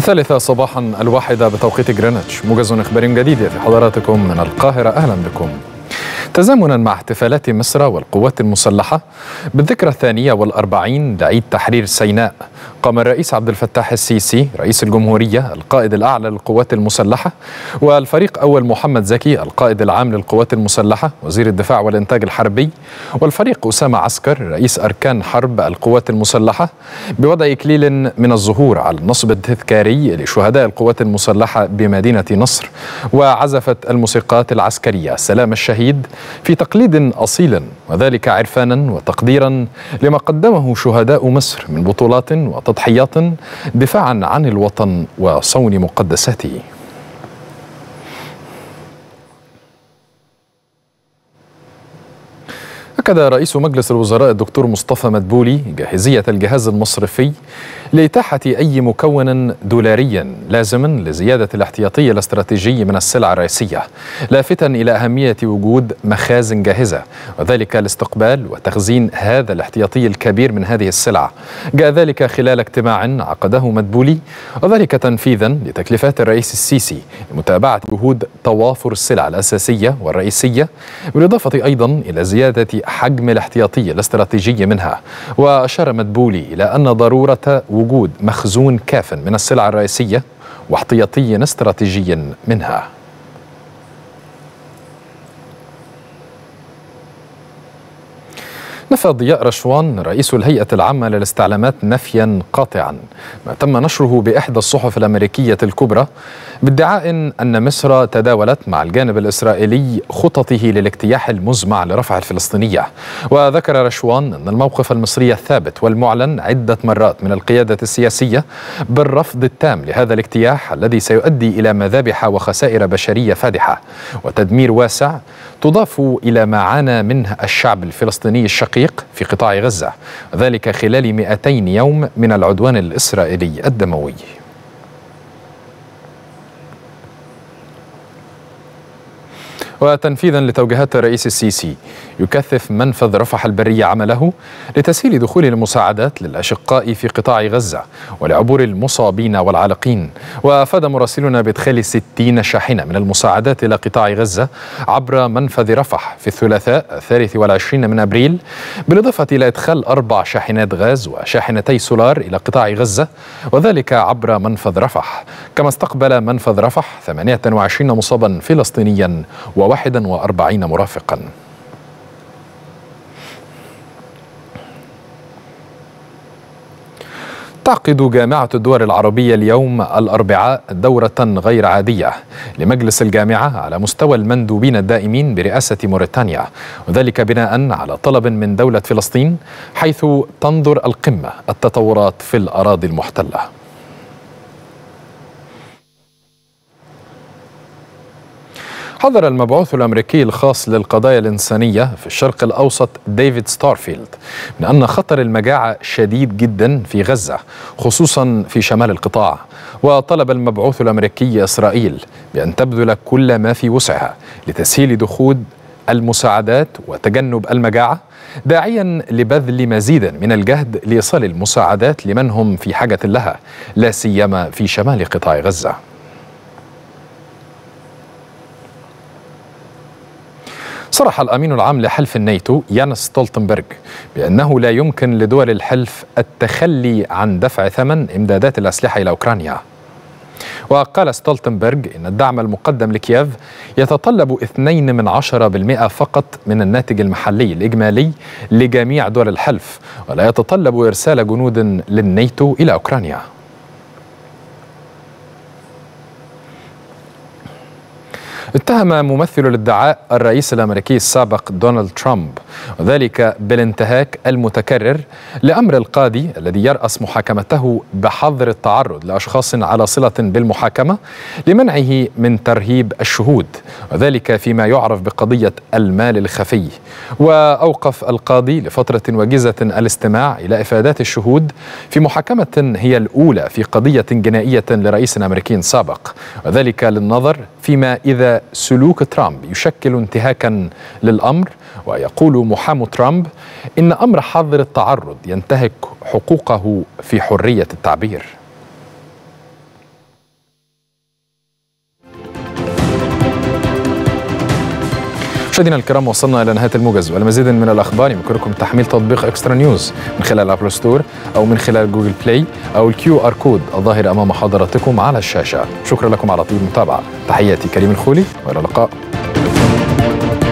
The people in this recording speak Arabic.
الثالثة صباحا، 1 بتوقيت غرينتش. موجز إخباري جديد في حضراتكم من القاهرة. أهلا بكم. تزامنا مع احتفالات مصر والقوات المسلحة بالذكرى 42 لعيد تحرير سيناء، قام الرئيس عبد الفتاح السيسي رئيس الجمهورية القائد الأعلى للقوات المسلحة والفريق أول محمد زكي القائد العام للقوات المسلحة وزير الدفاع والإنتاج الحربي والفريق أسامة عسكر رئيس أركان حرب القوات المسلحة بوضع إكليل من الزهور على النصب التذكاري لشهداء القوات المسلحة بمدينة نصر، وعزفت الموسيقات العسكرية سلام الشهيد في تقليد أصيل، وذلك عرفانا وتقديرا لما قدمه شهداء مصر من بطولات وتضحيات دفاعا عن الوطن وصون مقدساته. أكد رئيس مجلس الوزراء الدكتور مصطفى مدبولي جاهزية الجهاز المصرفي لإتاحة أي مكون دولاري لازم لزيادة الاحتياطي الاستراتيجي من السلع الرئيسية، لافتاً إلى أهمية وجود مخازن جاهزة وذلك لاستقبال وتخزين هذا الاحتياطي الكبير من هذه السلع. جاء ذلك خلال اجتماع عقده مدبولي، وذلك تنفيذاً لتكليفات الرئيس السيسي لمتابعة جهود توافر السلع الأساسية والرئيسية، بالإضافة أيضاً إلى زيادة حجم الاحتياطي الاستراتيجي منها. وأشار مدبولي إلى أن ضرورة وجود مخزون كاف من السلع الرئيسية واحتياطي استراتيجي منها. نفى ضياء رشوان رئيس الهيئة العامة للاستعلامات نفيا قاطعا ما تم نشره بإحدى الصحف الأمريكية الكبرى بادعاء أن مصر تداولت مع الجانب الإسرائيلي خططه للاجتياح المزمع لرفع الفلسطينية. وذكر رشوان أن الموقف المصري الثابت والمعلن عدة مرات من القيادة السياسية بالرفض التام لهذا الاجتياح الذي سيؤدي إلى مذابح وخسائر بشرية فادحة وتدمير واسع تضاف إلى ما عانى منه الشعب الفلسطيني الشقيق في قطاع غزة، وذلك خلال 200 يوم من العدوان الإسرائيلي الدموي. وتنفيذا لتوجيهات الرئيس السيسي، يكثف منفذ رفح البري عمله لتسهيل دخول المساعدات للأشقاء في قطاع غزة ولعبور المصابين والعالقين. وأفاد مراسلنا بإدخال 60 شاحنة من المساعدات إلى قطاع غزة عبر منفذ رفح في الثلاثاء 23 من أبريل، بالإضافة إلى إدخال 4 شاحنات غاز وشاحنتي سولار إلى قطاع غزة، وذلك عبر منفذ رفح. كما استقبل منفذ رفح 28 مصابا فلسطينيا و41 مرافقا. تعقد جامعة الدول العربية اليوم الأربعاء دورة غير عادية لمجلس الجامعة على مستوى المندوبين الدائمين برئاسة موريتانيا، وذلك بناء على طلب من دولة فلسطين، حيث تنظر القمة التطورات في الأراضي المحتلة. حذر المبعوث الأمريكي الخاص للقضايا الإنسانية في الشرق الأوسط ديفيد ستارفيلد من أن خطر المجاعة شديد جدا في غزة، خصوصا في شمال القطاع. وطلب المبعوث الأمريكي إسرائيل بأن تبذل كل ما في وسعها لتسهيل دخول المساعدات وتجنب المجاعة، داعيا لبذل مزيد من الجهد لإيصال المساعدات لمن هم في حاجة لها، لا سيما في شمال قطاع غزة. صرح الأمين العام لحلف الناتو يانس ستولتنبرغ بأنه لا يمكن لدول الحلف التخلي عن دفع ثمن إمدادات الأسلحة إلى أوكرانيا. وقال ستولتنبرغ إن الدعم المقدم لكييف يتطلب 2% فقط من الناتج المحلي الإجمالي لجميع دول الحلف، ولا يتطلب إرسال جنود للناتو إلى أوكرانيا. اتهم ممثل الادعاء الرئيس الأمريكي السابق دونالد ترامب، وذلك بالانتهاك المتكرر لأمر القاضي الذي يرأس محاكمته بحظر التعرض لأشخاص على صلة بالمحاكمة لمنعه من ترهيب الشهود، وذلك فيما يعرف بقضية المال الخفي. وأوقف القاضي لفترة وجيزة الاستماع إلى إفادات الشهود في محاكمة هي الأولى في قضية جنائية لرئيس أمريكي سابق، وذلك للنظر فيما إذا سلوك ترامب يشكل انتهاكا للأمر. ويقول محامو ترامب إن أمر حظر التعرض ينتهك حقوقه في حرية التعبير. مشاهدينا الكرام، وصلنا إلى نهاية الموجز، والمزيد من الأخبار يمكنكم تحميل تطبيق إكسترا نيوز من خلال أبل ستور أو من خلال جوجل بلاي أو الQR كود الظاهر أمام حضراتكم على الشاشة. شكرا لكم على طيب المتابعة. تحياتي كريم الخولي، وإلى اللقاء.